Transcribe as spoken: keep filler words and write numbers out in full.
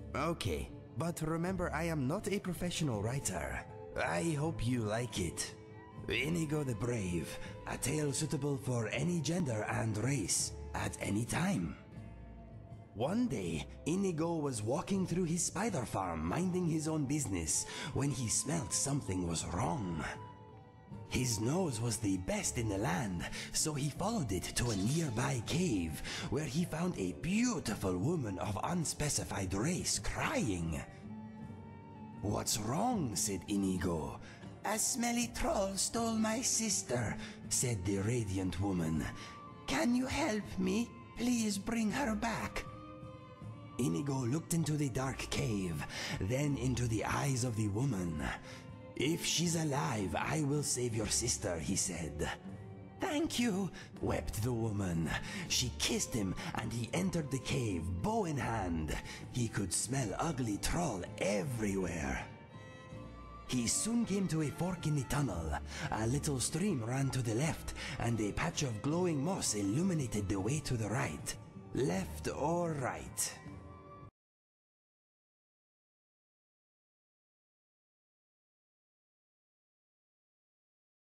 Okay, but remember I am not a professional writer. I hope you like it. Inigo the Brave, a tale suitable for any gender and race, at any time. One day, Inigo was walking through his spider farm minding his own business when he smelt something was wrong. His nose was the best in the land, so he followed it to a nearby cave where he found a beautiful woman of unspecified race crying. "What's wrong?" said Inigo. "A smelly troll stole my sister," said the radiant woman. "Can you help me? Please bring her back." Inigo looked into the dark cave, then into the eyes of the woman. "If she's alive, I will save your sister," he said. "Thank you," wept the woman. She kissed him and he entered the cave, bow in hand. He could smell ugly troll everywhere. He soon came to a fork in the tunnel. A little stream ran to the left, and a patch of glowing moss illuminated the way to the right. Left or right?